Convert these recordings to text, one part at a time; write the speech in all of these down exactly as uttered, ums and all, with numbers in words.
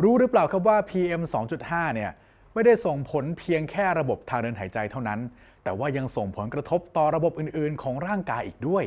รู้หรือเปล่าครับว่า พี เอ็ม สองจุดห้า เนี่ยไม่ได้ส่งผลเพียงแค่ระบบทางเดินหายใจเท่านั้นแต่ว่ายังส่งผลกระทบต่อระบบอื่นๆของร่างกายอีกด้วย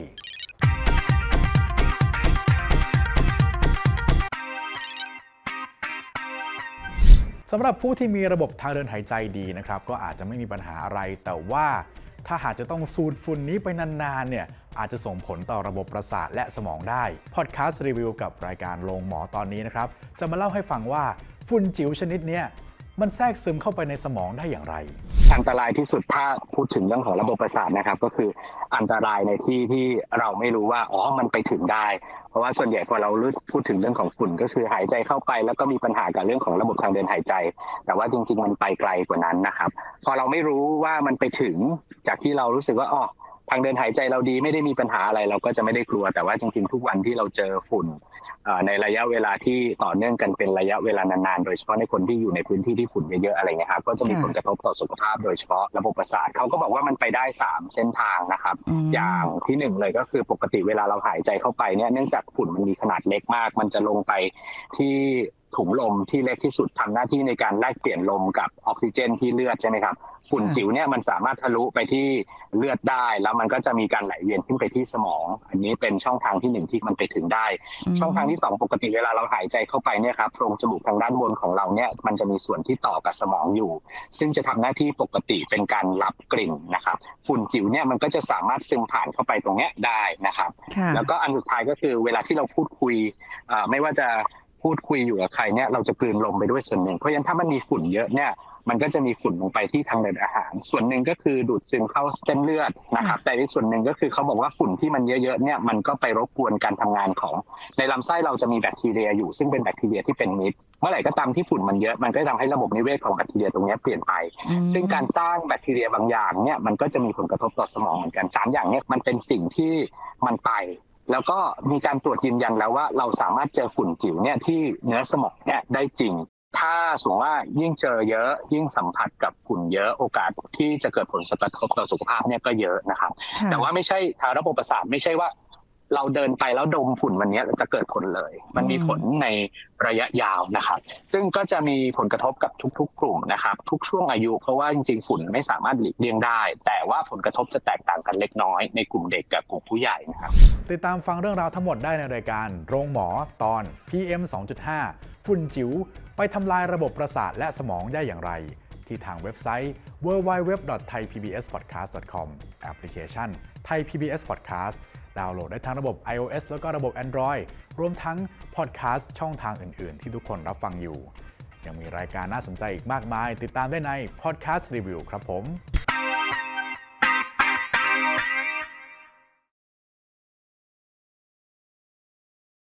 สำหรับผู้ที่มีระบบทางเดินหายใจดีนะครับก็อาจจะไม่มีปัญหาอะไรแต่ว่าถ้าหากจะต้องสูดฝุ่นนี้ไปนานๆเนี่ยอาจจะส่งผลต่อระบบประสาทและสมองได้พอดแคสต์รีวิวกับรายการโรงหมอตอนนี้นะครับจะมาเล่าให้ฟังว่าฝุ่นจิ๋วชนิดนี้มันแทรกซึมเข้าไปในสมองได้อย่างไรอันตรายที่สุดถ้าพูดถึงเรื่องของระบบประสาทนะครับก็คืออันตรายในที่ที่เราไม่รู้ว่าอ๋อมันไปถึงได้เพราะว่าส่วนใหญ่พอเราพูดถึงเรื่องของฝุ่นก็คือหายใจเข้าไปแล้วก็มีปัญหากับเรื่องของระบบทางเดินหายใจแต่ว่าจริงๆมันไปไกลกว่านั้นนะครับพอเราไม่รู้ว่ามันไปถึงจากที่เรารู้สึกว่าอ๋อทางเดินหายใจเราดีไม่ได้มีปัญหาอะไรเราก็จะไม่ได้กลัวแต่ว่าจริงๆทุกวันที่เราเจอฝุ่นในระยะเวลาที่ต่อเนื่องกันเป็นระยะเวลานานๆโดยเฉพาะในคนที่อยู่ในพื้นที่ที่ฝุ่นเยอะๆอะไรเงี้ยครับก็จะมีผลกระทบต่อสุขภาพโดยเฉพาะระบบประสาทเขาก็บอกว่ามันไปได้สามเส้นทางนะครับอย่างที่หนึ่งเลยก็คือปกติเวลาเราหายใจเข้าไปเนี่ยเนื่องจากฝุ่นมันมีขนาดเล็กมากมันจะลงไปที่ถุงลมที่เล็กที่สุดทำหน้าที่ในการแลกเปลี่ยนลมกับออกซิเจนที่เลือดใช่ไหมครับฝุ่นจิ๋วเนี่ยมันสามารถทะลุไปที่เลือดได้แล้วมันก็จะมีการไหลเวียนขึ้นไปที่สมองอันนี้เป็นช่องทางที่หนึ่งที่มันไปถึงได้ช่องทางที่สองปกติเวลาเราหายใจเข้าไปเนี่ยครับโพรงจมูกทางด้านบนของเราเนี่ยมันจะมีส่วนที่ต่อกับสมองอยู่ซึ่งจะทำหน้าที่ปกติเป็นการรับกลิ่นนะครับฝุ่นจิ๋วเนี่ยมันก็จะสามารถซึมผ่านเข้าไปตรงเนี้ยได้นะครับแล้วก็อันสุดท้ายก็คือเวลาที่เราพูดคุยไม่ว่าจะพูดคุยอยู่กับใครเนี่ยเราจะกลืนลมไปด้วยส่วนหนึ่งเพราะฉะนั้นถ้ามันมีฝุ่นเยอะเนี่ยมันก็จะมีฝุ่นลงไปที่ทางเดินอาหารส่วนหนึ่งก็คือดูดซึมเข้าเส้นเลือดนะครับแต่อีกส่วนหนึ่งก็คือเขาบอกว่าฝุ่นที่มันเยอะๆเนี่ยมันก็ไปรบกวนการทำงานของในลำไส้เราจะมีแบคทีเรียอยู่ซึ่งเป็นแบคทีเรียที่เป็นมิตรเมื่อไหร่ก็ตามที่ฝุ่นมันเยอะมันก็ทำให้ระบบนิเวศของแบคทีเรียตรงนี้เปลี่ยนไปซึ่งการสร้างแบคทีเรียบางอย่างเนี่ยมันก็จะมีผลกระทบต่อสมองเหมือนกันสามอย่างนี้มันเป็นสิ่งที่มันไปแล้วก็มีการตรวจยืนยันแล้วว่าเราสามารถเจอฝุ่นจิ๋วเนี่ยที่เนื้อสมองเนี่ยได้จริงถ้าสมมติว่ายิ่งเจอเยอะยิ่งสัมผัสกับฝุ่นเยอะโอกาสที่จะเกิดผลกระทบต่อสุขภาพเนี่ยก็เยอะนะครับแต่ว่าไม่ใช่ทางระบบประสาทไม่ใช่ว่าเราเดินไปแล้วดมฝุ่นวันนี้จะเกิดผลเลยมันมีผลในระยะยาวนะครับซึ่งก็จะมีผลกระทบกับทุกๆกลุ่มนะครับทุกช่วงอายุเพราะว่าจริงๆฝุ่นไม่สามารถหลีกเลี่ยงได้แต่ว่าผลกระทบจะแตกต่างกันเล็กน้อยในกลุ่มเด็กกับกลุ่มผู้ใหญ่นะครับติดตามฟังเรื่องราวทั้งหมดได้ในรายการโรงหมอตอน พี เอ็ม สองจุดห้า ฝุ่นจิ๋วไปทำลายระบบประสาทและสมองได้อย่างไรที่ทางเว็บไซต์ ดับเบิลยู ดับเบิลยู ดับเบิลยู ดอท ไทย พี บี เอส พอดแคสต์ ดอท คอม แอปพลิเคชัน Thai พี บี เอส Podcast ดาวน์โหลดได้ทั้งระบบ iOS แล้วก็ระบบ Android รวมทั้งพอดแคสต์ช่องทางอื่นๆที่ทุกคนรับฟังอยู่ยังมีรายการน่าสนใจอีกมากมายติดตามได้ใน Podcast Review ครับผม